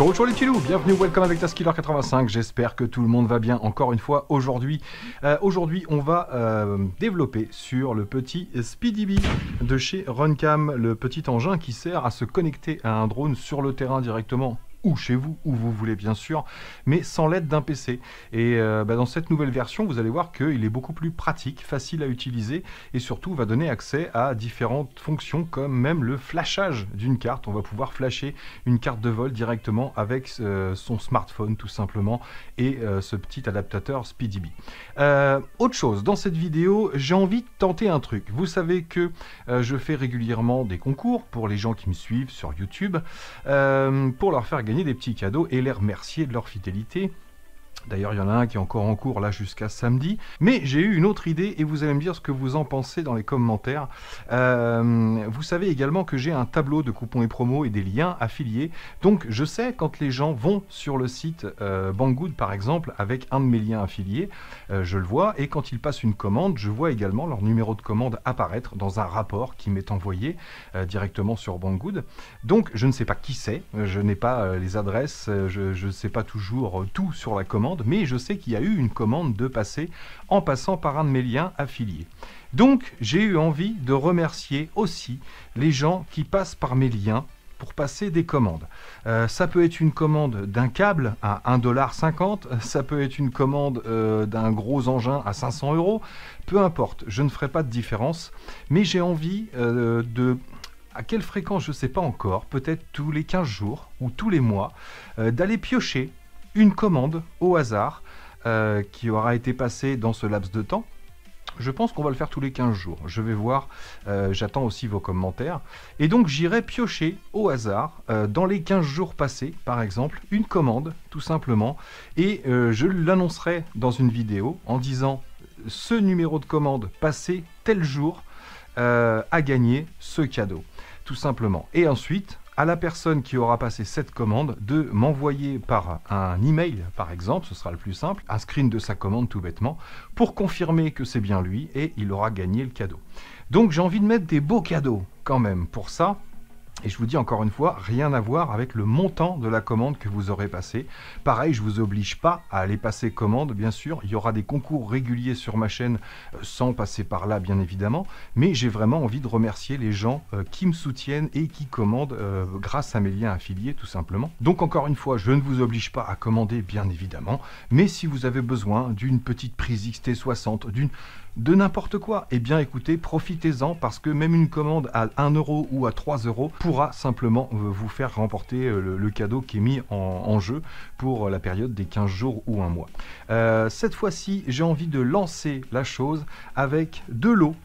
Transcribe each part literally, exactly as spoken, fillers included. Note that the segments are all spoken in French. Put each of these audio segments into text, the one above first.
Ciao ciao les petits loups, bienvenue, welcome avec Taskiller quatre-vingt-cinq, j'espère que tout le monde va bien encore une fois aujourd'hui. Euh, aujourd'hui on va euh, développer sur le petit SpeedyBee de chez Runcam, le petit engin qui sert à se connecter à un drone sur le terrain directement, ou chez vous, où vous voulez bien sûr, mais sans l'aide d'un P C. Et euh, bah, dans cette nouvelle version, vous allez voir qu'il est beaucoup plus pratique, facile à utiliser, et surtout va donner accès à différentes fonctions, comme même le flashage d'une carte. On va pouvoir flasher une carte de vol directement avec euh, son smartphone tout simplement, et euh, ce petit adaptateur SpeedyBee. Euh, autre chose, dans cette vidéo, j'ai envie de tenter un truc. Vous savez que euh, je fais régulièrement des concours pour les gens qui me suivent sur YouTube, euh, pour leur faire gagner des petits cadeaux et les remercier de leur fidélité. D'ailleurs, il y en a un qui est encore en cours là jusqu'à samedi. Mais j'ai eu une autre idée et vous allez me dire ce que vous en pensez dans les commentaires. Euh, vous savez également que j'ai un tableau de coupons et promos et des liens affiliés. Donc je sais quand les gens vont sur le site euh, Banggood par exemple avec un de mes liens affiliés, euh, je le vois. Et quand ils passent une commande, je vois également leur numéro de commande apparaître dans un rapport qui m'est envoyé euh, directement sur Banggood. Donc je ne sais pas qui c'est, je n'ai pas euh, les adresses, je ne sais pas toujours euh, tout sur la commande, mais je sais qu'il y a eu une commande de passer en passant par un de mes liens affiliés. Donc j'ai eu envie de remercier aussi les gens qui passent par mes liens pour passer des commandes. Euh, ça peut être une commande d'un câble à un dollar cinquante, ça peut être une commande euh, d'un gros engin à cinq cents euros, peu importe, je ne ferai pas de différence, mais j'ai envie euh, de... À quelle fréquence, je ne sais pas encore, peut-être tous les quinze jours ou tous les mois, euh, d'aller piocher une commande au hasard euh, qui aura été passée dans ce laps de temps. Je pense qu'on va le faire tous les quinze jours. Je vais voir, euh, j'attends aussi vos commentaires. Et donc j'irai piocher au hasard, euh, dans les quinze jours passés, par exemple, une commande, tout simplement. Et euh, je l'annoncerai dans une vidéo en disant ce numéro de commande passé tel jour euh, a gagné ce cadeau, tout simplement. Et ensuite, à la personne qui aura passé cette commande de m'envoyer par un email, par exemple, ce sera le plus simple, un screen de sa commande tout bêtement, pour confirmer que c'est bien lui et il aura gagné le cadeau. Donc j'ai envie de mettre des beaux cadeaux quand même pour ça. Et je vous dis encore une fois, rien à voir avec le montant de la commande que vous aurez passée. Pareil, je ne vous oblige pas à aller passer commande, bien sûr. Il y aura des concours réguliers sur ma chaîne, euh, sans passer par là, bien évidemment. Mais j'ai vraiment envie de remercier les gens euh, qui me soutiennent et qui commandent euh, grâce à mes liens affiliés, tout simplement. Donc encore une fois, je ne vous oblige pas à commander, bien évidemment. Mais si vous avez besoin d'une petite prise X T soixante, d'une... de n'importe quoi, eh bien écoutez, profitez-en parce que même une commande à un euro ou à trois euros pourra simplement vous faire remporter le, le cadeau qui est mis en, en jeu pour la période des quinze jours ou un mois. Euh, cette fois-ci, j'ai envie de lancer la chose avec de l'eau.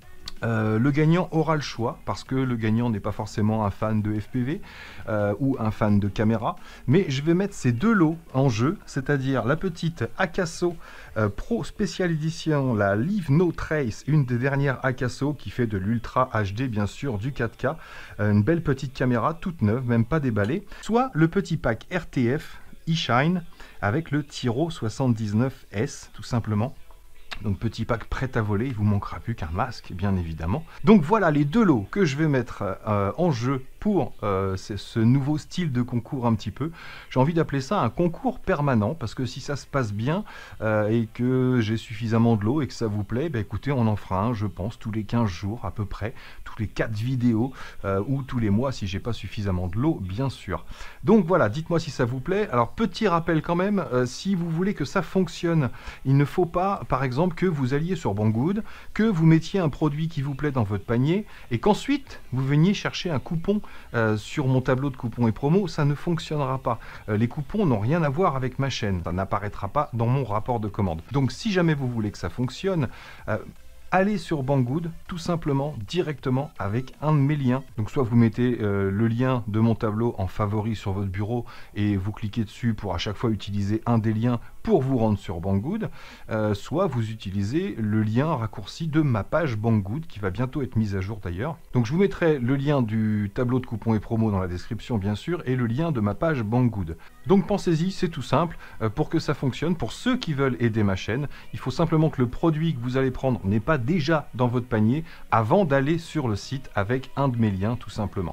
Euh, le gagnant aura le choix parce que le gagnant n'est pas forcément un fan de F P V euh, ou un fan de caméra, mais je vais mettre ces deux lots en jeu, c'est-à-dire la petite Akaso euh, Pro Special Edition, la Leave No Trace, une des dernières Akaso qui fait de l'Ultra H D bien sûr, du quatre K, euh, une belle petite caméra toute neuve, même pas déballée, soit le petit pack R T F eShine avec le Tyro soixante-dix-neuf S tout simplement. Donc petit pack prêt à voler, il vous manquera plus qu'un masque, bien évidemment. Donc voilà les deux lots que je vais mettre euh, en jeu pour euh, ce nouveau style de concours un petit peu. J'ai envie d'appeler ça un concours permanent, parce que si ça se passe bien euh, et que j'ai suffisamment de l'eau et que ça vous plaît, bah écoutez, on en fera un, je pense, tous les quinze jours à peu près, tous les quatre vidéos, euh, ou tous les mois si j'ai pas suffisamment de l'eau, bien sûr. Donc voilà, dites-moi si ça vous plaît. Alors petit rappel quand même, euh, si vous voulez que ça fonctionne, il ne faut pas, par exemple, que vous alliez sur Banggood, que vous mettiez un produit qui vous plaît dans votre panier, et qu'ensuite vous veniez chercher un coupon Euh, sur mon tableau de coupons et promos, ça ne fonctionnera pas. Euh, les coupons n'ont rien à voir avec ma chaîne, ça n'apparaîtra pas dans mon rapport de commande. Donc si jamais vous voulez que ça fonctionne, euh, allez sur Banggood, tout simplement, directement avec un de mes liens. Donc soit vous mettez euh, le lien de mon tableau en favori sur votre bureau et vous cliquez dessus pour à chaque fois utiliser un des liens pour vous rendre sur Banggood, euh, soit vous utilisez le lien raccourci de ma page Banggood qui va bientôt être mise à jour d'ailleurs. Donc je vous mettrai le lien du tableau de coupons et promos dans la description bien sûr et le lien de ma page Banggood. Donc pensez-y, c'est tout simple, euh, pour que ça fonctionne, pour ceux qui veulent aider ma chaîne, il faut simplement que le produit que vous allez prendre n'est pas déjà dans votre panier avant d'aller sur le site avec un de mes liens tout simplement.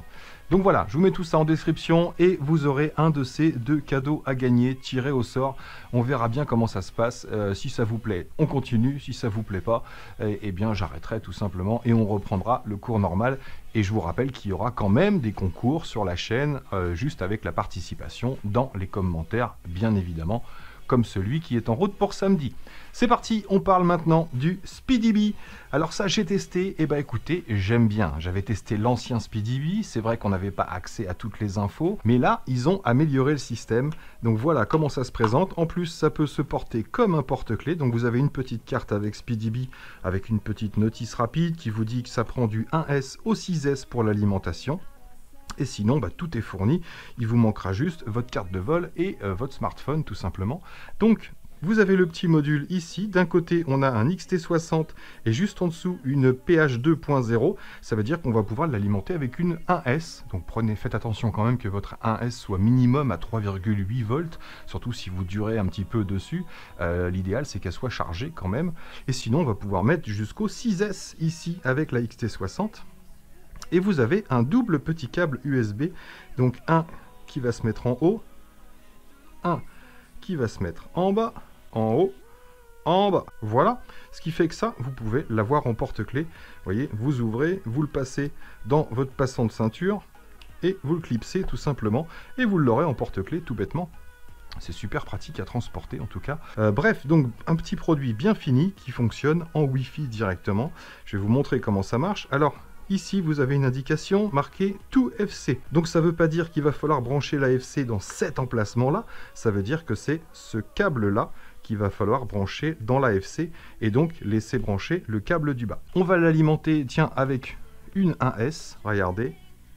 Donc voilà, je vous mets tout ça en description et vous aurez un de ces deux cadeaux à gagner, tirés au sort. On verra bien comment ça se passe. Euh, si ça vous plaît, on continue. Si ça vous plaît pas, eh, eh bien j'arrêterai tout simplement et on reprendra le cours normal. Et je vous rappelle qu'il y aura quand même des concours sur la chaîne, euh, juste avec la participation dans les commentaires, bien évidemment, comme celui qui est en route pour samedi. C'est parti, on parle maintenant du SpeedyBee. Alors ça, j'ai testé, et bah écoutez, j'aime bien. J'avais testé l'ancien SpeedyBee, c'est vrai qu'on n'avait pas accès à toutes les infos, mais là, ils ont amélioré le système. Donc voilà comment ça se présente. En plus, ça peut se porter comme un porte-clés. Donc vous avez une petite carte avec SpeedyBee, avec une petite notice rapide qui vous dit que ça prend du un S au six S pour l'alimentation. Et sinon, bah, tout est fourni. Il vous manquera juste votre carte de vol et euh, votre smartphone, tout simplement. Donc, vous avez le petit module ici. D'un côté, on a un X T soixante et juste en dessous, une P H deux point zéro. Ça veut dire qu'on va pouvoir l'alimenter avec une un S. Donc, prenez, faites attention quand même que votre un S soit minimum à trois virgule huit volts. Surtout si vous durez un petit peu dessus. Euh, L'idéal, c'est qu'elle soit chargée quand même. Et sinon, on va pouvoir mettre jusqu'au six S ici avec la X T soixante. Et vous avez un double petit câble U S B, donc un qui va se mettre en haut, un qui va se mettre en bas, en haut, en bas. Voilà, ce qui fait que ça, vous pouvez l'avoir en porte-clés. Vous voyez, vous ouvrez, vous le passez dans votre passant de ceinture, et vous le clipsez tout simplement, et vous l'aurez en porte-clés tout bêtement. C'est super pratique à transporter en tout cas. Euh, bref, donc un petit produit bien fini qui fonctionne en Wi-Fi directement. Je vais vous montrer comment ça marche. Alors, ici, vous avez une indication marquée to F C. Donc ça ne veut pas dire qu'il va falloir brancher la F C dans cet emplacement-là. Ça veut dire que c'est ce câble-là qu'il va falloir brancher dans la F C et donc laisser brancher le câble du bas. On va l'alimenter, tiens, avec une un S. Regardez.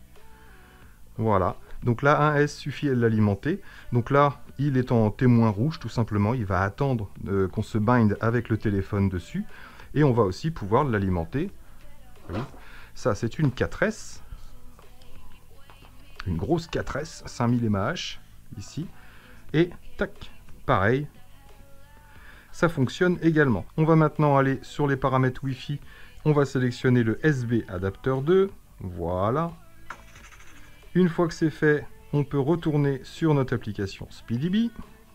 Voilà. Donc là, un S suffit à l'alimenter. Donc là, il est en témoin rouge, tout simplement. Il va attendre euh, qu'on se binde avec le téléphone dessus. Et on va aussi pouvoir l'alimenter. Oui. Ça, c'est une quatre S, une grosse quatre S, cinq mille mAh, ici, et tac, pareil, ça fonctionne également. On va maintenant aller sur les paramètres Wi-Fi, on va sélectionner le S B adapteur deux, voilà. Une fois que c'est fait, on peut retourner sur notre application SpeedyBee.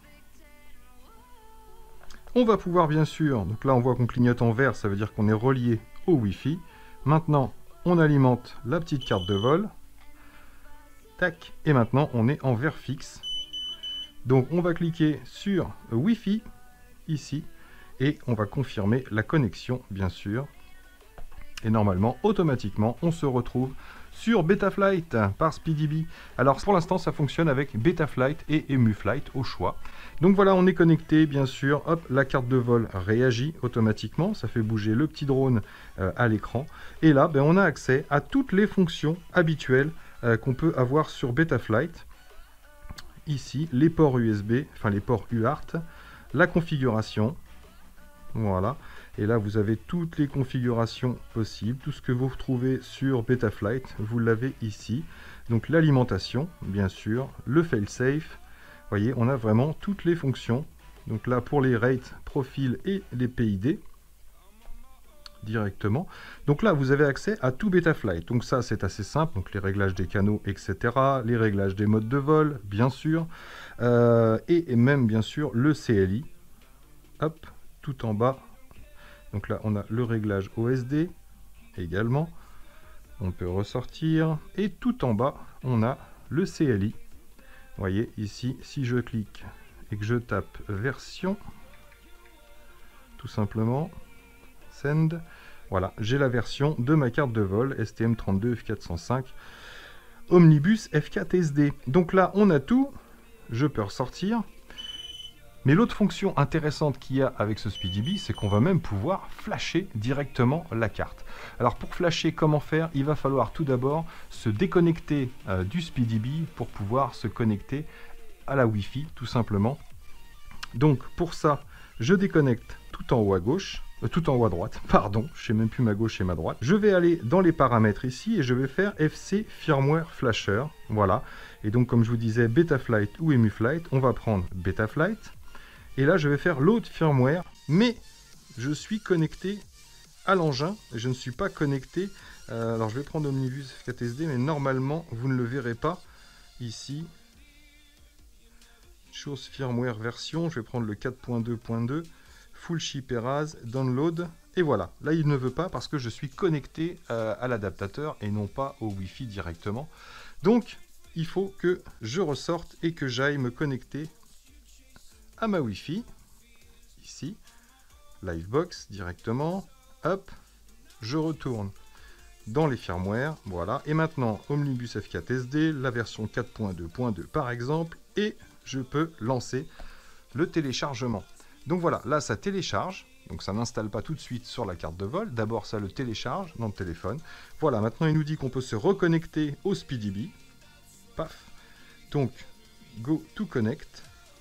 On va pouvoir bien sûr, donc là on voit qu'on clignote en vert, ça veut dire qu'on est relié au Wi-Fi. Maintenant, on alimente la petite carte de vol. Tac. Et maintenant, on est en vert fixe. Donc, on va cliquer sur Wi-Fi, ici. Et on va confirmer la connexion, bien sûr. Et normalement, automatiquement, on se retrouve sur Betaflight par SpeedyBee. Alors, pour l'instant, ça fonctionne avec Betaflight et EmuFlight au choix. Donc voilà, on est connecté, bien sûr. Hop, la carte de vol réagit automatiquement. Ça fait bouger le petit drone euh, à l'écran. Et là, ben, on a accès à toutes les fonctions habituelles euh, qu'on peut avoir sur Betaflight. Ici, les ports U S B, enfin les ports U A R T, la configuration. Voilà. Et là, vous avez toutes les configurations possibles. Tout ce que vous retrouvez sur Betaflight, vous l'avez ici. Donc l'alimentation, bien sûr, le fail-safe. Vous voyez, on a vraiment toutes les fonctions. Donc là, pour les rates, profils et les P I D, directement. Donc là, vous avez accès à tout Betaflight. Donc ça, c'est assez simple. Donc les réglages des canaux, et cetera. Les réglages des modes de vol, bien sûr. Euh, et, et même, bien sûr, le C L I. Hop, tout en bas. Donc là, on a le réglage O S D également. On peut ressortir. Et tout en bas, on a le C L I. Vous voyez, ici, si je clique et que je tape version, tout simplement, send, voilà, j'ai la version de ma carte de vol S T M trente-deux F quatre cent cinq Omnibus F quatre S D. Donc là, on a tout. Je peux ressortir. Mais l'autre fonction intéressante qu'il y a avec ce SpeedyBee, c'est qu'on va même pouvoir flasher directement la carte. Alors pour flasher, comment faire? Il va falloir tout d'abord se déconnecter euh, du SpeedyBee pour pouvoir se connecter à la Wi-Fi, tout simplement. Donc pour ça, je déconnecte tout en haut à gauche, euh, tout en haut à droite, pardon, je sais même plus ma gauche et ma droite. Je vais aller dans les paramètres ici et je vais faire F C Firmware Flasher, voilà. Et donc comme je vous disais, Betaflight ou EmuFlight, on va prendre Betaflight. Et là, je vais faire l'autre firmware, mais je suis connecté à l'engin. Je ne suis pas connecté Euh, alors je vais prendre Omnibus F quatre S D, mais normalement vous ne le verrez pas ici. Chose firmware version, je vais prendre le quatre point deux point deux, full chip Eraz, download, et voilà. Là il ne veut pas parce que je suis connecté euh, à l'adaptateur et non pas au Wi-Fi directement. Donc il faut que je ressorte et que j'aille me connecter à ma Wi-Fi, ici, Livebox directement, hop, je retourne dans les firmware, voilà, et maintenant Omnibus F quatre S D, la version quatre point deux point deux par exemple, et je peux lancer le téléchargement. Donc voilà, là ça télécharge, donc ça n'installe pas tout de suite sur la carte de vol, d'abord ça le télécharge dans le téléphone. Voilà, maintenant il nous dit qu'on peut se reconnecter au SpeedyBee, paf, donc go to connect,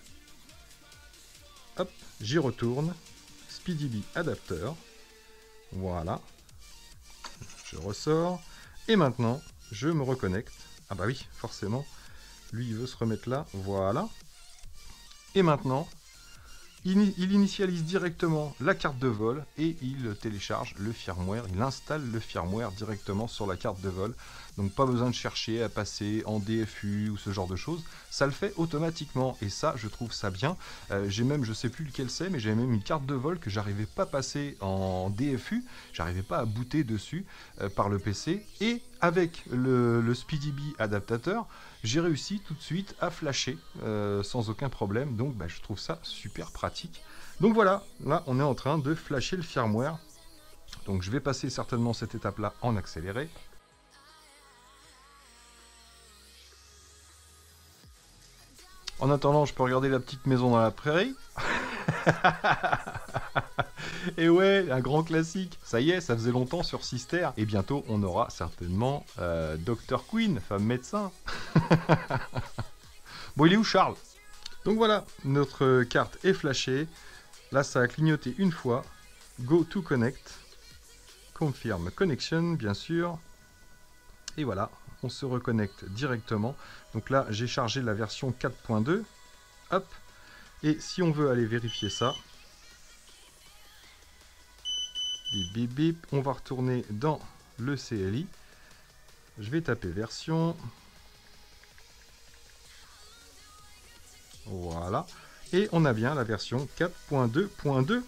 hop, j'y retourne, SpeedyBee adapteur, voilà, je ressors, et maintenant je me reconnecte, ah bah oui, forcément, lui il veut se remettre là, voilà, et maintenant il, il initialise directement la carte de vol et il télécharge le firmware, il installe le firmware directement sur la carte de vol. Donc pas besoin de chercher à passer en D F U ou ce genre de choses, ça le fait automatiquement et ça je trouve ça bien. Euh, j'ai même, je sais plus lequel c'est, mais j'ai même une carte de vol que j'arrivais pas à passer en D F U, j'arrivais pas à booter dessus euh, par le P C, et avec le, le SpeedyBee adaptateur, j'ai réussi tout de suite à flasher euh, sans aucun problème, donc bah, je trouve ça super pratique. Donc voilà, là on est en train de flasher le firmware, donc je vais passer certainement cette étape là en accéléré. En attendant, je peux regarder la petite maison dans la prairie. Et ouais, un grand classique. Ça y est, ça faisait longtemps sur Sister. Et bientôt, on aura certainement euh, docteur Queen, femme médecin. Bon, il est où Charles? Donc voilà, notre carte est flashée. Là, ça a clignoté une fois. Go to connect. Confirm connection, bien sûr. Et voilà, on se reconnecte directement. Donc là, j'ai chargé la version quatre point deux. Hop. Et si on veut aller vérifier ça, bip bip bip, on va retourner dans le C L I. Je vais taper version. Voilà. Et on a bien la version quatre point deux point deux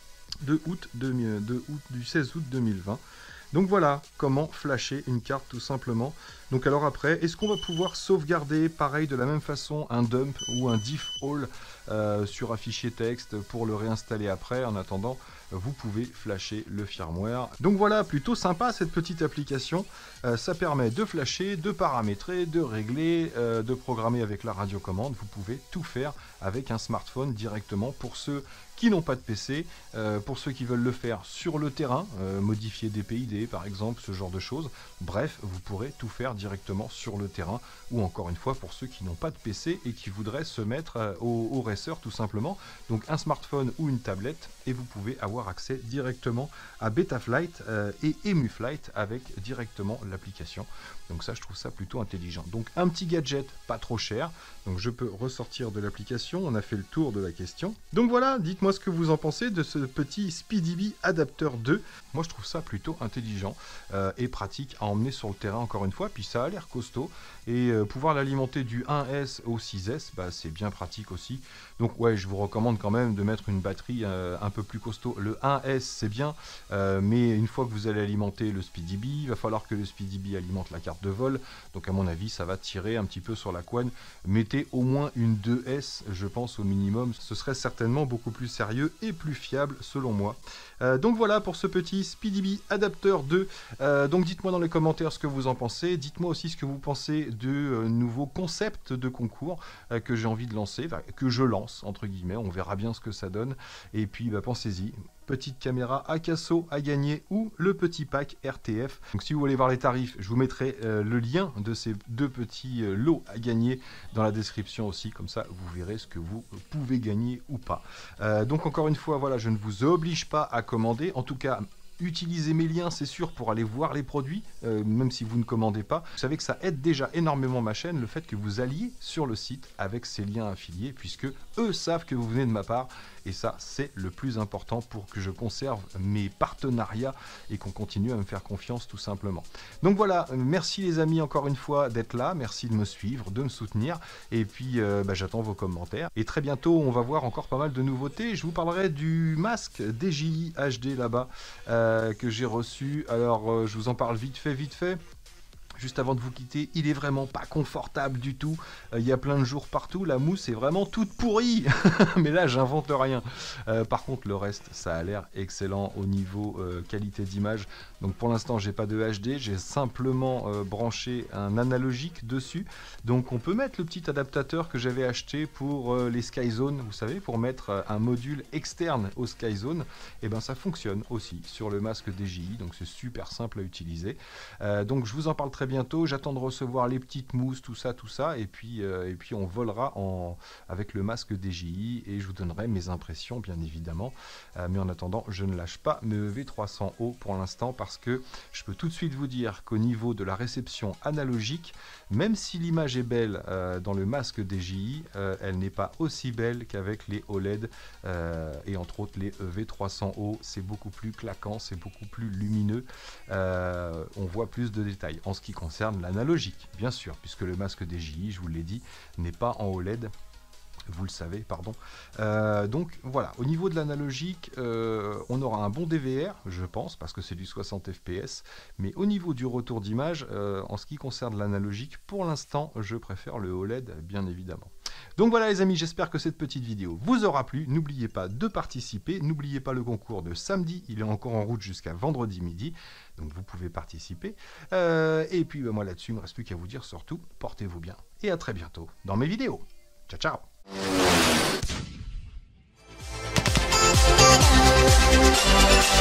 de août, de, de août, du seize août deux mille vingt. Donc voilà comment flasher une carte tout simplement. Donc alors après, est-ce qu'on va pouvoir sauvegarder pareil de la même façon un dump ou un diff all euh, sur un fichier texte pour le réinstaller après? En attendant, vous pouvez flasher le firmware. Donc voilà, plutôt sympa cette petite application. Euh, ça permet de flasher, de paramétrer, de régler, euh, de programmer avec la radiocommande. Vous pouvez tout faire avec un smartphone directement pour ceux qui n'ont pas de P C, euh, pour ceux qui veulent le faire sur le terrain, euh, modifier des P I D par exemple, ce genre de choses. Bref, vous pourrez tout faire directement sur le terrain, ou encore une fois pour ceux qui n'ont pas de P C et qui voudraient se mettre euh, au, au racer tout simplement. Donc un smartphone ou une tablette et vous pouvez avoir accès directement à Betaflight euh, et EmuFlight avec directement l'application. Donc ça, je trouve ça plutôt intelligent. Donc un petit gadget pas trop cher. Donc je peux ressortir de l'application. On a fait le tour de la question. Donc voilà, dites-moi ce que vous en pensez de ce petit SpeedyBee Adapter deux. Moi, je trouve ça plutôt intelligent euh, et pratique à emmener sur le terrain encore une fois. Puis ça a l'air costaud. Et euh, pouvoir l'alimenter du un S au six S, bah, c'est bien pratique aussi. Donc ouais, je vous recommande quand même de mettre une batterie euh, un peu plus costaud. Le un S, c'est bien. Euh, mais une fois que vous allez alimenter le SpeedyBee, il va falloir que le SpeedyBee alimente la carte de vol. Donc à mon avis, ça va tirer un petit peu sur la couenne. Mettez au moins une deux S, je pense au minimum. Ce serait certainement beaucoup plus sérieux et plus fiable selon moi. Euh, donc voilà pour ce petit SpeedyBee Adapter deux. Euh, donc dites-moi dans les commentaires ce que vous en pensez. Dites-moi aussi ce que vous pensez de euh, nouveaux concepts de concours euh, que j'ai envie de lancer, enfin, que je lance entre guillemets. On verra bien ce que ça donne. Et puis bah, pensez-y. Petite caméra Akaso à gagner ou le petit pack R T F. Donc si vous voulez voir les tarifs, je vous mettrai euh, le lien de ces deux petits euh, lots à gagner dans la description aussi, comme ça vous verrez ce que vous pouvez gagner ou pas. Euh, donc encore une fois, voilà, je ne vous oblige pas à commander, en tout cas utilisez mes liens, c'est sûr, pour aller voir les produits, euh, même si vous ne commandez pas. Vous savez que ça aide déjà énormément ma chaîne, le fait que vous alliez sur le site avec ces liens affiliés, puisque eux savent que vous venez de ma part. Et ça, c'est le plus important pour que je conserve mes partenariats et qu'on continue à me faire confiance tout simplement. Donc voilà, merci les amis encore une fois d'être là, merci de me suivre, de me soutenir. Et puis euh, bah, j'attends vos commentaires. Et très bientôt, on va voir encore pas mal de nouveautés. Je vous parlerai du masque D J I H D là-bas euh, que j'ai reçu. Alors euh, je vous en parle vite fait, vite fait. Juste avant de vous quitter, il est vraiment pas confortable du tout. Il y a plein de jours partout, la mousse est vraiment toute pourrie. Mais là, j'invente rien. Euh, par contre, le reste, ça a l'air excellent au niveau euh, qualité d'image. Donc pour l'instant, j'ai pas de H D, j'ai simplement euh, branché un analogique dessus. Donc on peut mettre le petit adaptateur que j'avais acheté pour euh, les Skyzone, vous savez, pour mettre euh, un module externe au Skyzone. Et ben ça fonctionne aussi sur le masque D J I, donc c'est super simple à utiliser. Euh, donc je vous en parle très bientôt, j'attends de recevoir les petites mousses, tout ça, tout ça, et puis, euh, et puis on volera en, avec le masque D J I, et je vous donnerai mes impressions, bien évidemment. Euh, mais en attendant, je ne lâche pas mes E V trois cents O pour l'instant, parce que je peux tout de suite vous dire qu'au niveau de la réception analogique, même si l'image est belle euh, dans le masque D J I, euh, elle n'est pas aussi belle qu'avec les O L E D, euh, et entre autres les E V trois cents O, c'est beaucoup plus claquant, c'est beaucoup plus lumineux, euh, on voit plus de détails. En ce qui concerne l'analogique, bien sûr, puisque le masque D J I, je vous l'ai dit, n'est pas en O L E D, vous le savez, pardon. Euh, donc voilà, au niveau de l'analogique, euh, on aura un bon D V R, je pense, parce que c'est du soixante F P S, mais au niveau du retour d'image, euh, en ce qui concerne l'analogique, pour l'instant, je préfère le O L E D, bien évidemment. Donc voilà les amis, j'espère que cette petite vidéo vous aura plu. N'oubliez pas de participer, n'oubliez pas le concours de samedi, il est encore en route jusqu'à vendredi midi, donc vous pouvez participer. Euh, et puis ben, moi là-dessus, il ne me reste plus qu'à vous dire surtout, portez-vous bien, et à très bientôt dans mes vidéos. Ciao, ciao. We'll be right back.